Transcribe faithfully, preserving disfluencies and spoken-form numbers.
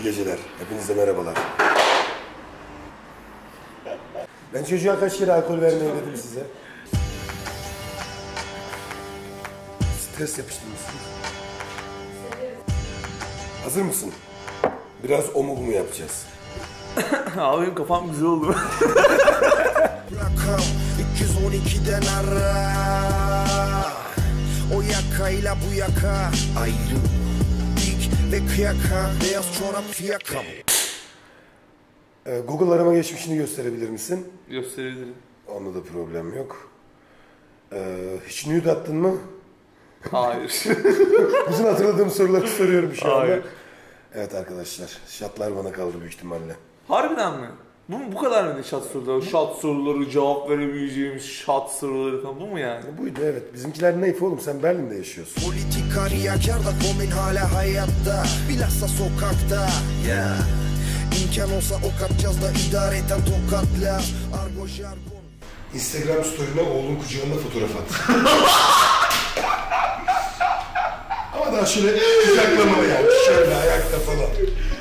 geceler. Hepinize merhabalar. Ben çocuğa kaç kere alkol vermeyi dedim size. Stres yapıştırmışsın. Hazır mısın? Biraz o mu bu mu yapacağız? Abi benim kafam güzel oldu. üç yüz on ikiden ara. O yakayla bu yaka ayrı. Dik ve kıyaka. Beyaz çorap fiyaka. Ee, Google arama geçmişini gösterebilir misin? Gösterebilirim. Onda da problem yok. Ee, hiç nude attın mı? Hayır. Bütün hatırladığım soruları soruyorum şu anda. Hayır. Evet arkadaşlar, şatlar bana kaldı büyük ihtimalle. Harbiden mi? Bu bu kadar mıydı şat soruları? Şat soruları, cevap veremeyeceğimiz şat soruları falan bu mu yani? Buydu evet. Bizimkiler naif oğlum, sen Berlin'de yaşıyorsun. Politika riyakarda komün hala hayatta. Bilhassa sokakta. Yeah. İmkan olsa ok atacağız da idare eden tokatla. Argo jargon. Instagram story'ine oğlun kucağında fotoğraf at. Ama daha şöyle kucaklamalı yani. Şöyle ayakta falan.